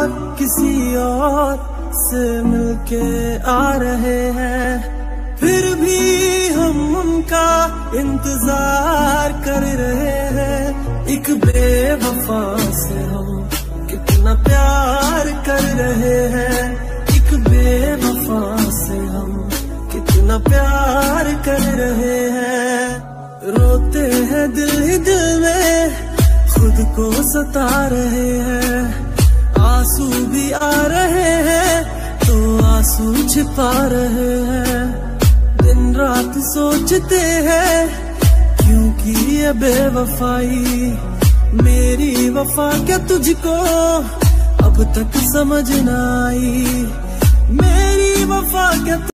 और किसी और से मिलके आ रहे हैं, फिर भी हम उनका इंतजार कर रहे हैं। एक बेवफा से हम कितना प्यार कर रहे हैं, एक बेवफा से हम कितना प्यार कर रहे हैं। रोते हैं दिल ही दिल में, खुद को सता रहे हैं। आंसू भी आ रहे हैं तो आंसू छिपा रहे हैं। दिन रात सोचते हैं क्योंकि ये बेवफाई, मेरी वफा क्या तुझको अब तक समझ न आई। मेरी वफा क्या